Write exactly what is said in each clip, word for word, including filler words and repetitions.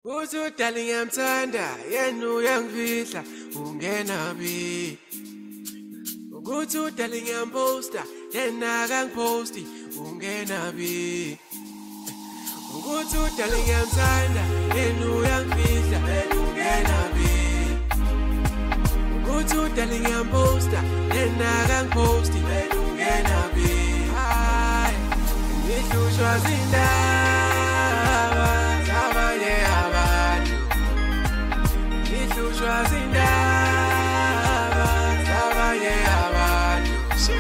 Uthi udali ngiyamthanda yena uyangifihla ungenabi. Ukuthi udali ngiyamposta yena akangiphosti ungenabi. Ukuthi udali ngiyamthanda yena uyangifihla ungenabi. Ukuthi udali ngiyamposta yena akangiphosti ungenabi. Hayi ngihlushwa zindaba zabanye abantu. Ngihlushwa zindaba zabanye abantu.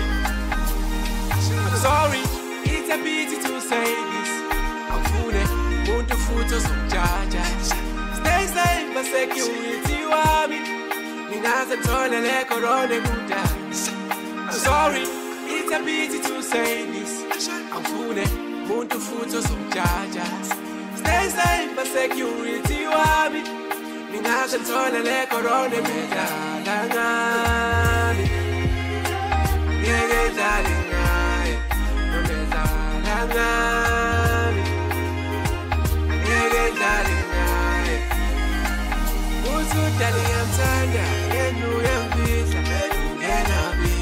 I'm sorry, it's a pity to say this. Awufune umuntu futhi ozongijaja. Stay safe, my security wami. Ngingaze ngithole le corona kuda. I'm sorry, it's a pity to say this. Awufune umuntu futhi ozongijaja. Stay safe, my security wami. Ngingaze ngithole le corona kuda. Langani, ngeke dlale ngaye. Nomeza langani, ngeke dlale ngaye. Uthi udali ngiyamthanda yena uyangifihla ungenabi.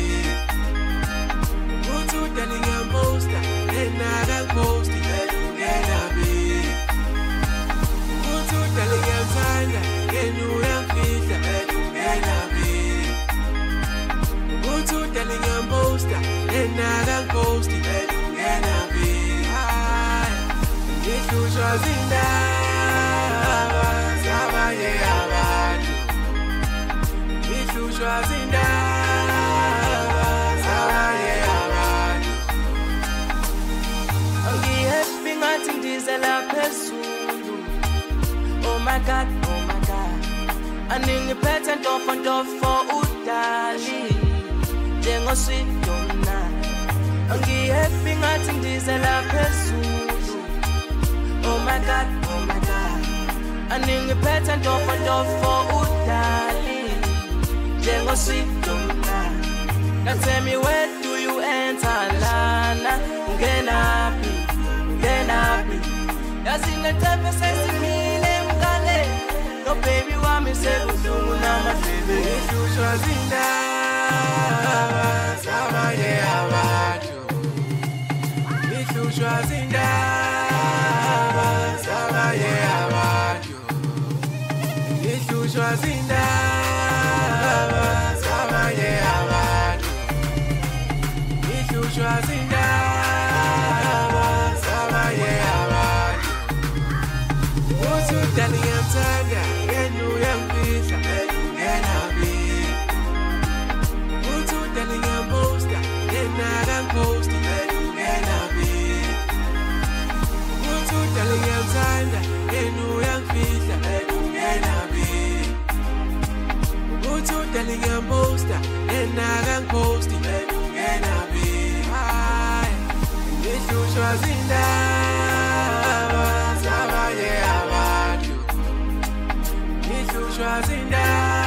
Uthi udali ngiyamposta yena akangiphosti ungenabi. Uthi udali ngiyamthanda yena uyangifihla ungenabi. Uthi udali ngiyamposta yena akangiphosti ungenabi. Hayi ngihlushwa zindaba zabanye abantu. Ngihlushwa zindaba zabanye abantu. Angihappy ngathi ngidizela phezulu. Oh my God, oh my God. Aningiphethe ntofo ntofo udali njengoswito mnandi. Angihappy ngathi ngidizela phezulu. Oh my God, oh my God. Aningiphethe ntofo ntofo udali njengoswito mnandi. Now tell me, where do you enter lana? Ungenapi, ungenapi. Yazile tepe sesimile mkale. No baby wami sebuhlungu namadlebe. Ngihlushwa zindaba zabanye abantu. Ngihlushwa zindaba zabanye abantu. Ngihlushwa zindaba zabanye abantu. Ngihlushwa zindaba zabanye abantu. Uthi udali ngiyamthanda yena uyangifihla ungenabi. Uthi udali ngiyamposta yena akangiphosti ungenabi. Uthi udali ngiyamthanda yena uyangifihla ungenabi. Uthi udali ngiyamposta yena akangiphosti ungenabi. Hayi ngihlushwa zindaba zabanye abantu. Ngihlushwa zindaba